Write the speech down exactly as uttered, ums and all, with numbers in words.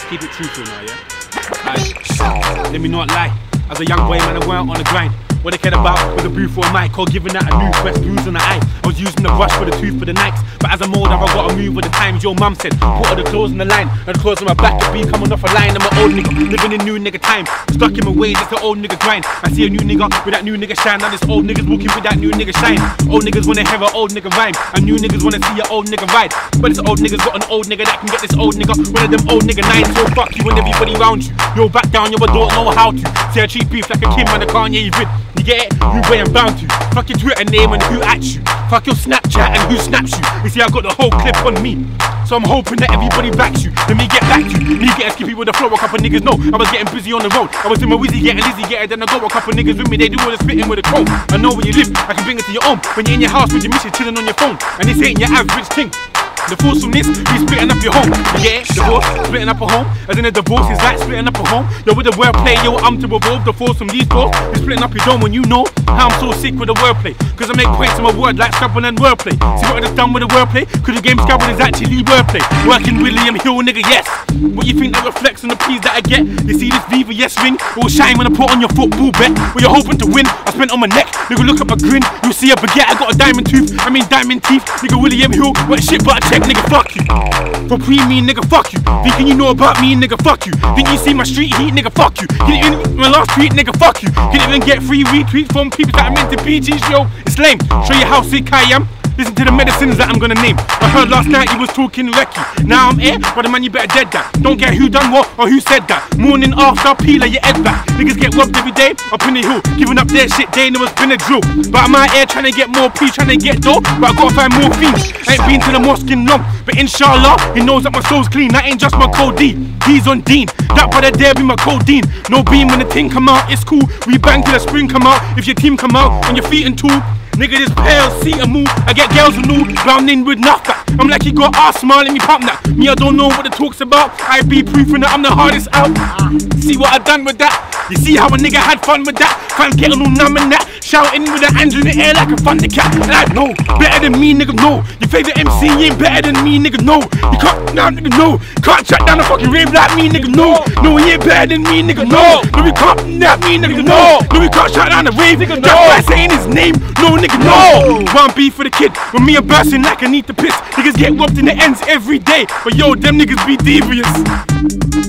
keep it truthful now, yeah? Aye. Let me not lie. As a young boy, man, I went out on the grind. What they cared about was a booth or a mic or giving out a new fresh bruise on the eye. I was using the brush for the tooth for the Nikes, but as I'm older, I gotta move with the times. Your mum said, put all the clothes on the line, and the clothes on my back could be coming off a line. I'm an old nigga, living in new nigga time. Stuck in my ways, it's the old nigga grind. I see a new nigga with that new nigga shine. Now this old nigga's walking with that new nigga shine. Old niggas wanna hear an old nigga rhyme, and new niggas wanna see an old nigga ride. But this old nigga's got an old nigga that can get this old nigga, one of them old nigga nines. So fuck you and everybody round you. Yo, back down, yo, I don't know how to. Say I treat beef like a king, man, I can't hear you vid. You get it? You way I'm bound to. Fuck your Twitter name and who at you. Fuck your Snapchat and who snaps you. You see I got the whole clip on me, so I'm hoping that everybody backs you. Let me get back to you. Me getting skippy with the flow, a couple niggas know I was getting busy on the road. I was in my Wizzy getting Lizzy, getting then I go. A couple niggas with me, they do all the spitting with a coat. I know where you live, I can bring it to your own. When you're in your house with your missus chilling on your phone, and this ain't your average thing. The forcefulness, we splitting up your home. Yeah, divorce, splitting up a home. As in a divorce is like splitting up a home. Yo, with the wordplay, yo, I'm to evolve. The force from these doors, we splitting up your dome. When you know how I'm so sick with the wordplay, cause I make points in my word like Scrabble and wordplay. See what I just done with the wordplay? Cause the game Scrabble is actually wordplay. Working William Hill, nigga, yes. What you think that reflects on the P's that I get? You see this Viva yes ring? It will shine when I put on your football bet. Where you're hoping to win, I spent on my neck. Nigga, look at my grin. You see a baguette, I got a diamond tooth. I mean diamond teeth. Nigga, William Hill, what shit but I check, nigga, fuck you. For pre-me, nigga, fuck you. Thinking you know about me, nigga, fuck you. Think you see my street heat, nigga, fuck you. Didn't even my last tweet, nigga, fuck you. Didn't even get free retweets from people that I meant to be. Geez, yo, it's lame. Show you how sick I am. Listen to the medicines that I'm gonna name. I heard last night you was talking Recky. Now I'm here, but the man you better dead that. Don't get who done what or who said that. Morning after, peel your head back. Niggas get robbed every day up in the hill, giving up their shit. They know it's been a drill. But I'm out here trying to get more P, trying to get dough. But I gotta find more fiends. Ain't been to the mosque in long, but inshallah, he knows that my soul's clean. That ain't just my codeine. He's on Dean. That brother there be my codeine. No beam when the thing come out, it's cool. We bang till the spring come out. If your team come out on your feet and two. Nigga, this pale, see a move. I get girls who know, round in with nothing. I'm like, he got ass smile, let me pump that. Me, I don't know what the talk's about. I be proofing that I'm the hardest out. See what I done with that? You see how a nigga had fun with that? Fans getting all numb and that. Shouting with the hands in the air like a thundercat. And I know, better than me, nigga, no. Your favorite M C ain't better than me, nigga, no. You can't, nah, nigga, no. Can't shut down a fucking rave like me, nigga, no. No, he ain't better than me, nigga, no. No, he can't, nah, me, nigga, no. No, he can't shut down a rave, nigga, no. Just by saying his name, no, nigga, no. One beef for the kid, when me a bursting like I need to piss. Niggas get robbed in the ends every day, but yo, them niggas be devious.